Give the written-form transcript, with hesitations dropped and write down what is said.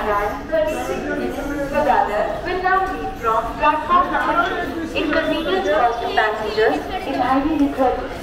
arrive 36 minutes, but others will now leave from platform number 2. Inconvenience caused to passengers is highly regretted.